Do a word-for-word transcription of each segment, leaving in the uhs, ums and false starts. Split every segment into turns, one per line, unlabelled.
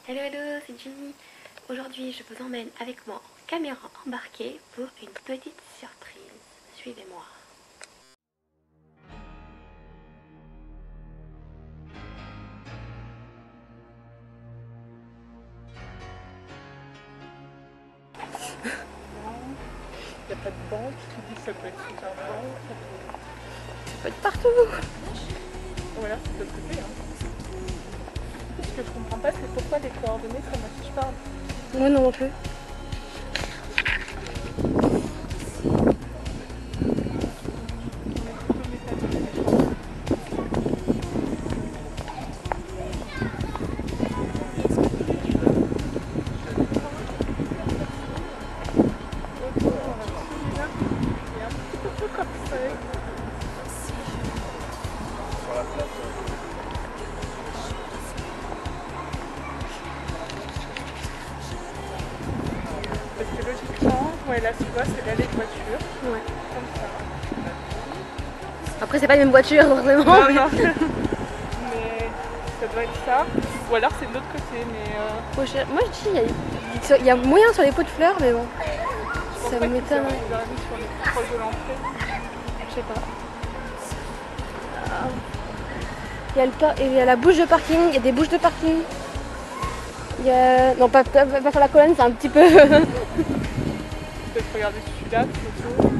Hello hello, c'est Jenny. Aujourd'hui je vous emmène avec moi en caméra embarquée pour une petite surprise. Suivez-moi.
Il n'y a pas de banque, tu dis ça peut être super banc, ça peut...
Ça peut être partout.
Voilà, c'est de l'autre côté. Hein. Ce que je comprends pas, c'est pourquoi les coordonnées ça m'affiche pas.
Moi non, non plus.
Parce que logiquement, ouais, là tu vois, c'est l'allée de voiture.
Ouais.
Comme ça.
Après c'est pas les mêmes voitures vraiment.
Non, non. Mais ça doit être ça. Ou alors c'est de l'autre côté. Mais euh...
Moi je, moi, je dis, il y, a, il y a moyen sur les pots de fleurs, mais bon.
je
Ça
pense
m'étonne.
pas qu'ils aient mis sur les proches de l'entrée.
Je sais pas. Il y, a le par... il y a la bouche de parking, il y a des bouches de parking. Il y a... Non, pas, pas, pas faire la colonne, c'est un petit peu...
Peut-être regarder celui-là, photo.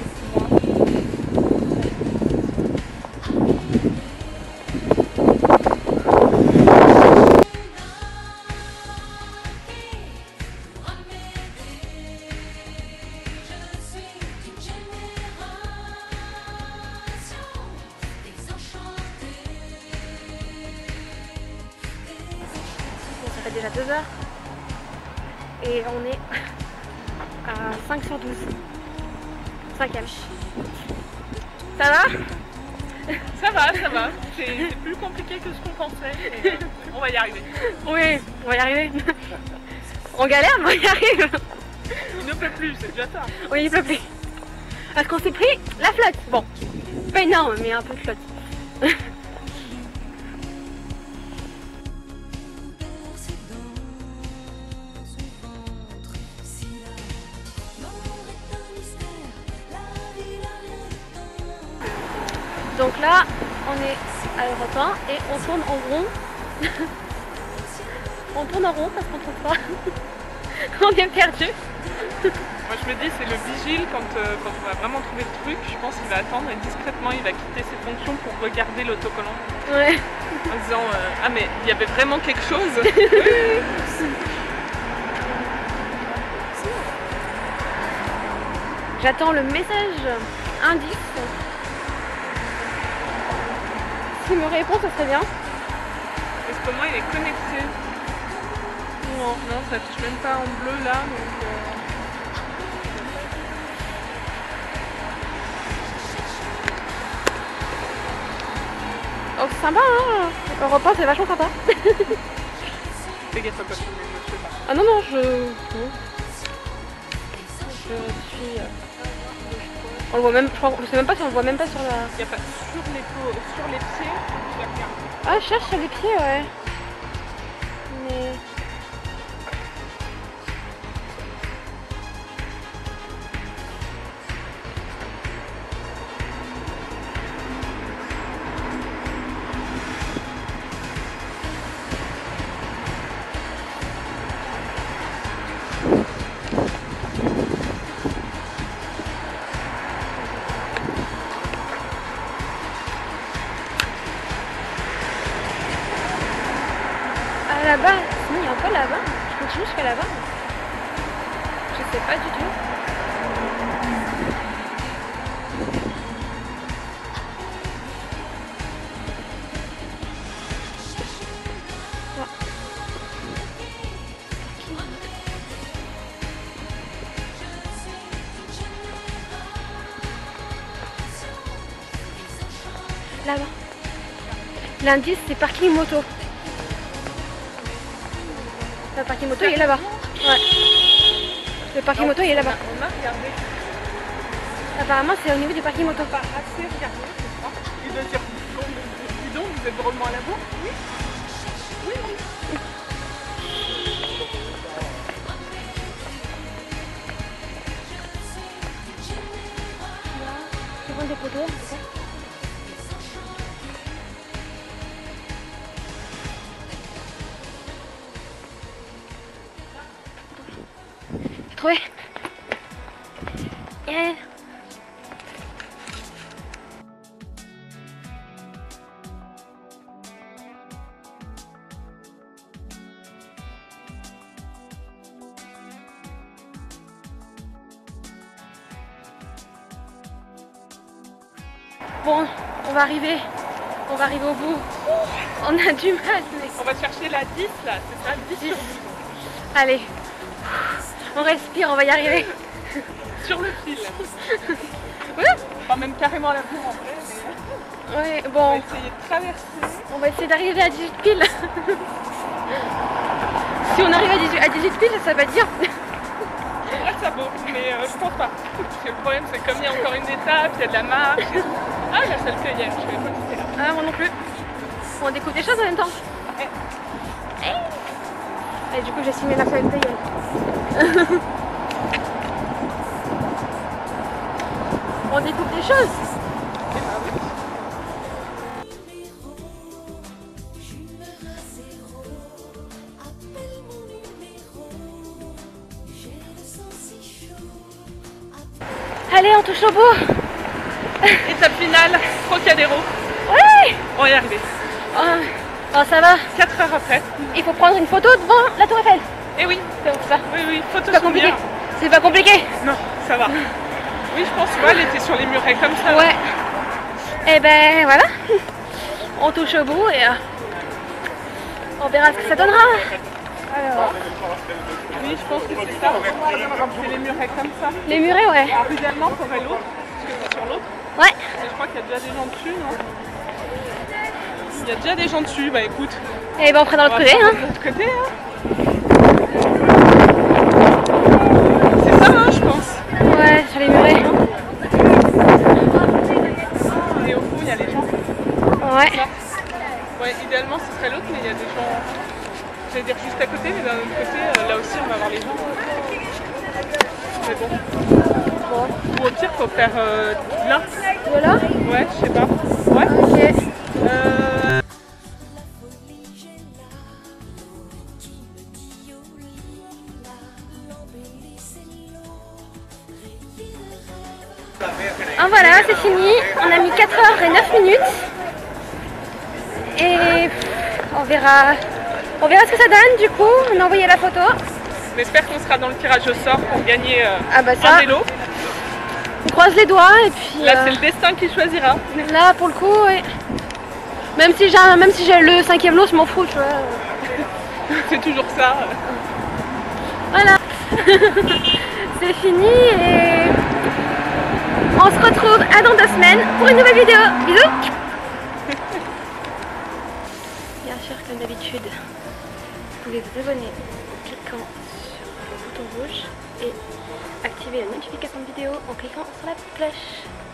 Ça fait déjà deux heures et on est à cinq sur douze. Cinquième. Ça va?
Ça va, ça va. C'est plus compliqué que ce qu'on pensait. Mais on va y arriver.
Oui, on va y arriver. On galère, mais on y arrive.
Il ne pleut plus, c'est déjà ça.
Oui, il pleut plus. Parce qu'on s'est pris la flotte. Bon, pas énorme, mais un peu de flotte. Donc là, on est à Europe un et on tourne en rond. On tourne en rond parce qu'on trouve pas. On est perdu.
Moi je me dis c'est le vigile quand, euh, quand on va vraiment trouver le truc, je pense qu'il va attendre et discrètement il va quitter ses fonctions pour regarder l'autocollant.
Ouais.
En disant euh, ah mais il y avait vraiment quelque chose.
J'attends le message indice. S'il me répond, ce serait bien.
Est-ce que moi il est connecté? Non, non, ça touche même pas en bleu là. Donc, euh...
Oh, c'est sympa, hein. Europe un, c'est vachement sympa.
Fais gaffe à quoi tu mets, je sais pas.
Ah non, non, je... Non. Je suis... On le voit même, je crois, je sais même pas si on le voit même pas sur la...
Il n'y a pas sur les, peaux, sur les pieds, je la regarde.
Ah, je cherche sur les pieds, ouais. Mais... là-bas, sinon il y a encore là-bas. Je continue jusqu'à là-bas. Je sais pas du tout. Ah. Là-bas. L'indice c'est parking moto. Le parking moto il est là-bas. Ouais. Le parking moto il est là-bas.
On a regardé.
Apparemment c'est au niveau du parking moto.
Pas assez regardé, je crois. Il doit dire, dis donc, vous êtes drôlement à la bourre? Oui. Oui, oui.
photo en tout cas. J'ai trouvé. Yeah. Bon, on va arriver, on va arriver au bout. On a du mal. Mais...
On va chercher la dix là, c'est ça, dix sur douze.
Allez, on respire, on va y arriver.
Sur le fil.
Oui.
Enfin, même carrément à la bourre en vrai. Mais...
Ouais,
On
bon,
va essayer de traverser.
on va essayer d'arriver à dix-huit piles. Si on arrive à dix-huit, à dix-huit piles, ça va être dur.
En vrai, ça vaut, mais euh, je pense pas. Parce que le problème, c'est comme il y a encore une étape, il y a de la marche. Et... Ah, la salle cueillère, je savais pas que c'était là.
Ah, moi non plus. On découvre des choses en même temps.
Ouais.
Et du coup, j'ai signé la salle cueillère. On découvre des choses.
Et bah oui.
Allez, on touche au bout.
Étape finale, Trocadéro.
Ouais.
On va y arriver.
Oh, oh, ça va.
quatre heures après.
Il faut prendre une photo devant la tour Eiffel.
Et oui,
C'est pour ça.
oui, oui, photo
C'est pas compliqué.
souvenir.
C'est pas compliqué.
Non, ça va. Oui, je pense, tu vois, elle était sur les murets comme ça.
Ouais. Et ben voilà. On touche au bout et euh, on verra ce que ça donnera. Alors,
Oui, je pense que c'est ça. C'est les murets comme ça.
les murets, ouais.
Alors, idéalement, il faudrait l'autre, parce que c'est sur l'autre.
Ouais.
Mais je crois qu'il y a déjà des gens dessus, non? Il y a déjà des gens dessus, bah écoute.
Et ben on prend dans
On
l'autre
va
côté.
prendre
Hein.
de l'autre côté, hein. C'est ça, hein, je pense.
Ouais, sur les murets.
Et au fond, il y a les gens.
Ouais.
Ça. Ouais, idéalement, ce serait l'autre, mais il y a des gens. J'allais dire juste à côté, mais d'un autre côté, euh, là aussi, on va voir les gens. Mais bon.
Bon.
Ou au pire, faut faire euh, là.
De là.
Ouais, je sais pas. Ouais.
Ok.
Euh...
Ah voilà, c'est fini. On a mis quatre heures et neuf minutes. Et on verra, on verra ce que ça donne du coup. On a envoyé la photo.
On espère qu'on sera dans le tirage au sort pour gagner euh,
Ah bah
un
ça,
vélo.
on croise les doigts et puis
Là,
euh,
c'est le destin qui choisira.
là pour le coup, ouais. Même si j'ai un- même si j'ai le cinquième lot, je m'en fous, tu vois.
C'est toujours ça.
Voilà. C'est fini et on se retrouve à dans deux semaines pour une nouvelle vidéo. Bisous. Bien sûr, comme d'habitude, vous pouvez vous abonner en cliquant sur le bouton rouge et activer la notification de vidéo en cliquant sur la cloche.